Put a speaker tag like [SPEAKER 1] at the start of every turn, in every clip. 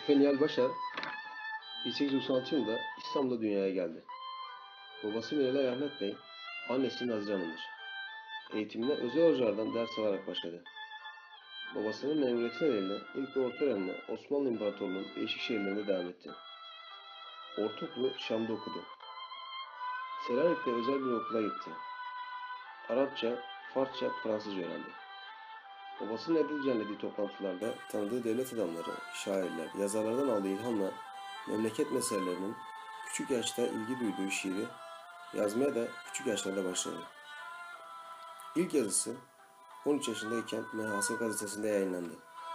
[SPEAKER 1] Şükrü Nihal Başar 1896 yılında İstanbul'da dünyaya geldi. Babası Miralay Ahmet Bey, annesi Nazire Hanım'dır. Eğitimine özel hocalardan ders alarak başladı. Babasının memuriyeti nedeniyle ilk ve orta öğrenimine Osmanlı İmparatorluğu'nun değişik şehirlerinde devam etti. Ortaokulu Şam'da okudu. Selanik'te özel bir okula gitti. Arapça, Farsça, Fransızca öğrendi. Babasının evde düzenlediği toplantılarda tanıdığı devlet adamları, şairler, yazarlardan aldığı ilhamla memleket meselelerinin küçük yaşta ilgi duyduğu şiiri yazmaya da küçük yaşlarda başladı. İlk yazısı 13 yaşındayken Mehasır gazetesinde yayınlandı.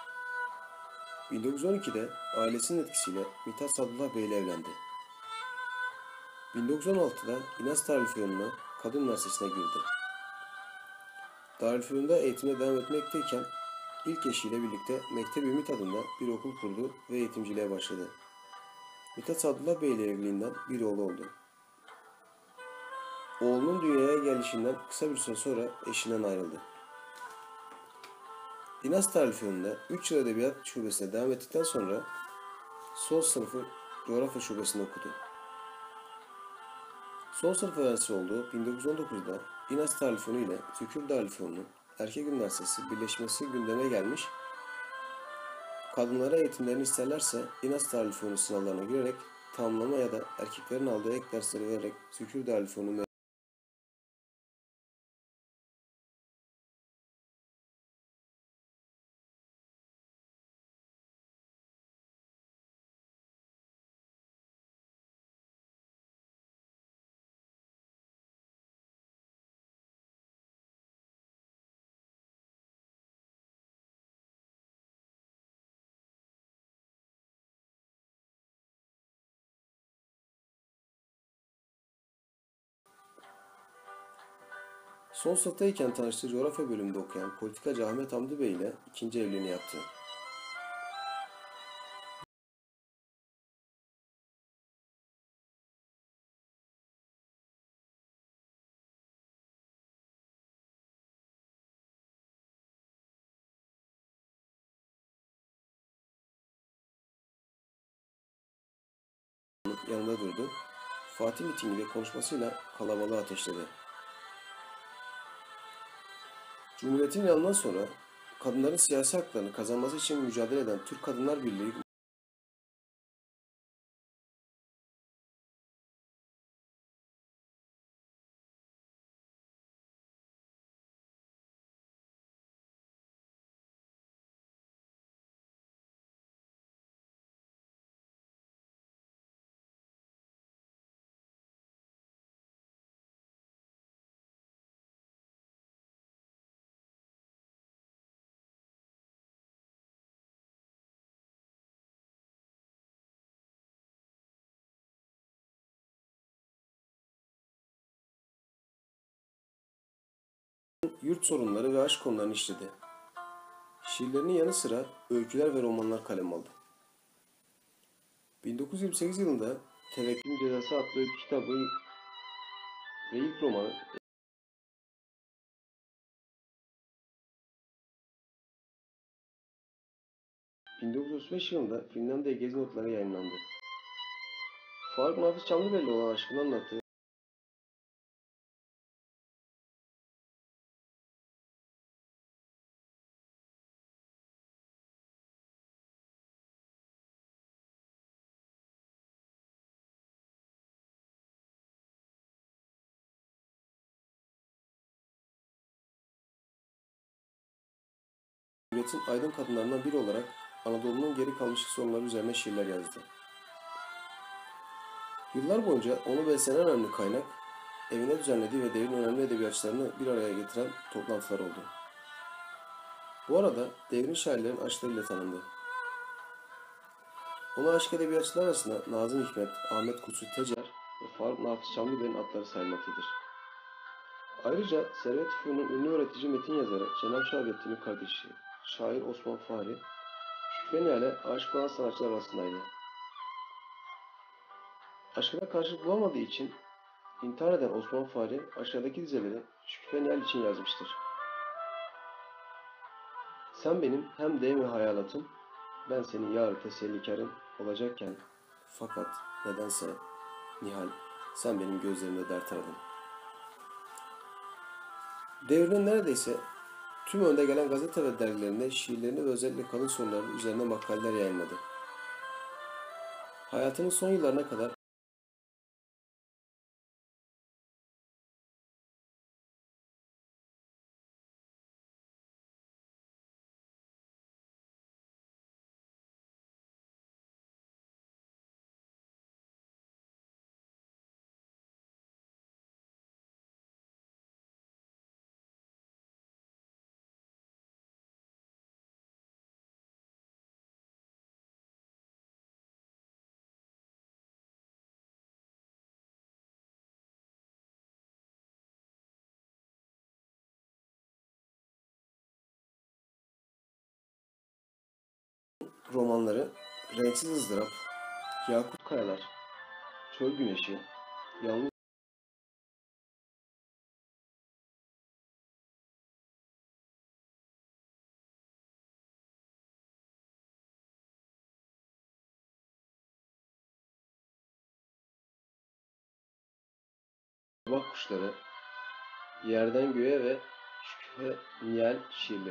[SPEAKER 1] 1912'de ailesinin etkisiyle Mithat Sadullah Bey ile evlendi. 1916'da İnas Darülfünun'a Kadın Üniversitesi'ne girdi. Darülfünun'da eğitimine devam etmekteyken ilk eşiyle birlikte Mektep-i Ümit adında bir okul kurdu ve eğitimciliğe başladı. Mithat Sadullah Bey ile evliliğinden bir oğlu oldu. Oğlunun dünyaya gelişinden kısa bir süre sonra eşinden ayrıldı. İnas Darülfünun'da 3 yıl edebiyat şubesine devam ettikten sonra son sınıfı coğrafya şubesinde okudu. Son sınıf öğrencisi olduğu 1919'da İnas Darülfünun ile Tükür Darülfünun'un Erkek Üniversitesi birleşmesi gündeme gelmiş, kadınlara eğitimlerini isterlerse İnas Darülfünun sınavlarına girerek tamamlama ya da erkeklerin aldığı ek dersleri vererek Tükür Darülfünun son sınıftayken tanıştığı coğrafya bölümünde okuyan politikacı Ahmet Hamdi Bey ile ikinci evliliğini yaptı. Yanında durdu. Fatih mitinginde konuşmasıyla kalabalığı ateşledi. Cumhuriyetin ilanından sonra kadınların siyasi haklarını kazanması için mücadele eden Türk Kadınlar Birliği yurt sorunları ve aşk konularını işledi. Şiirlerinin yanı sıra öyküler ve romanlar kaleme aldı. 1928 yılında Tevekkülün Cezası adlı öykü kitabı ve ilk romanı 1935 yılında Finlandiya Gezi Notları yayınlandı. Faruk Nafiz Çamlıbelli olan aşkını anlattığı Cumhuriyet'in aydın kadınlarından biri olarak Anadolu'nun geri kalmışlık sorunları üzerine şiirler yazdı. Yıllar boyunca onu beslenen önemli kaynak, evine düzenlediği ve devrin önemli edebiyatçılarını bir araya getiren toplantılar oldu. Bu arada devrin şairlerin aşklarıyla tanındı. Ona aşk edebiyatçılar arasında Nazım Hikmet, Ahmet Kutsu Tecer ve Faruk Nafiz Çamlıbel'in adları sayılmaktadır. Ayrıca Servet Fünun'un ünlü öğretici metin yazarı Cenab Şahabettin'in kardeşi, şair Osman Fahri, Şükrü Nihal'e aşık olan sanatçılar arasındaydı. Aşkına karşılık bulamadığı için intihar eden Osman Fahri aşağıdaki dizeleri Şükrü Nihal için yazmıştır. Sen benim hem deyim ve hayalatım, Ben senin yarı tesellikarın olacakken fakat nedense Nihal sen benim gözlerimde dert aradın. Devrinin neredeyse tüm önde gelen gazete ve dergilerinde şiirlerini ve özellikle kadın soruları üzerine makaleler yayınladı. Hayatının son yıllarına kadar romanları Renksiz ızdırap, Yakut Kayalar, Çöl Güneşi, Yalnız Sabah Kuşları, Yerden Göğe ve Şükrü Niyal şiirleri.